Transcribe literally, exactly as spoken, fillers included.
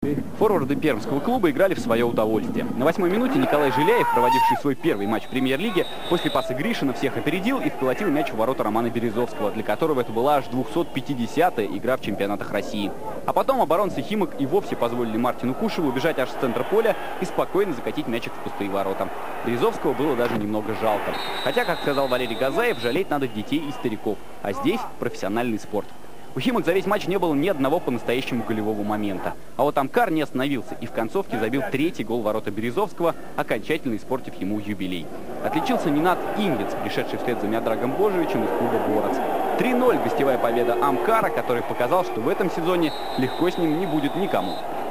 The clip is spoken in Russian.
Форварды пермского клуба играли в свое удовольствие. На восьмой минуте Николай Жиляев, проводивший свой первый матч в премьер-лиге, после паса Гришина всех опередил и вколотил мяч в ворота Романа Березовского, для которого это была аж двухсот пятидесятая игра в чемпионатах России. А потом оборонцы Химок и вовсе позволили Мартину Кушеву убежать аж с центра поля и спокойно закатить мячик в пустые ворота. Березовского было даже немного жалко. Хотя, как сказал Валерий Газаев, жалеть надо детей и стариков. А здесь профессиональный спорт. У Химок за весь матч не было ни одного по-настоящему голевого момента. А вот Амкар не остановился и в концовке забил третий гол в ворота Березовского, окончательно испортив ему юбилей. Отличился Нинат Ингец, пришедший вслед за Миодрагом Божевичем из клуба «Горец». три ноль гостевая победа Амкара, который показал, что в этом сезоне легко с ним не будет никому.